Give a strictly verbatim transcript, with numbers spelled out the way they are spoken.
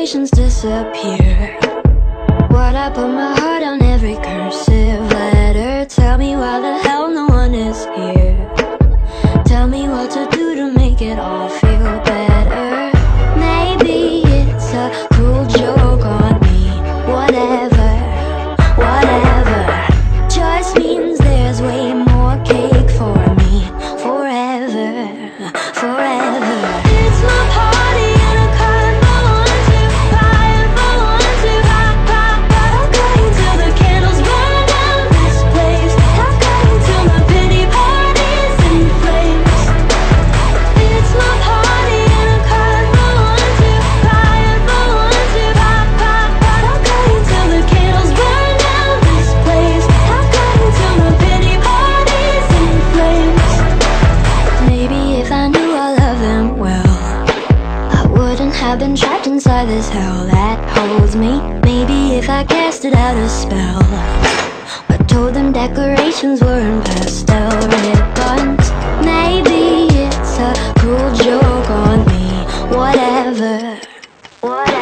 decorations disappear. Why'd I put my heart on every cursive letter? Tell me why the hell no one is here. Tell me what to do to make it all feel better. Maybe it's a cruel joke on me. Whatever, whatever. Just means there's way more cake for me. Forever, forever. It's my party and I can't go on to high and go on to high, high, high. I'll go until the candles burn down this place. I'll go until my pity party's in flames. It's my party and I can't go on to high and go on to high, high, high. I'll go until the candles burn down this place. I'll go until my pity party's in flames. Maybe if I knew I loved them well, I wouldn't have been trapped inside this hell that holds me. Maybe if I casted out a spell, but told them decorations were in pastel ribbons. Maybe it's a cruel joke on me. Whatever, whatever.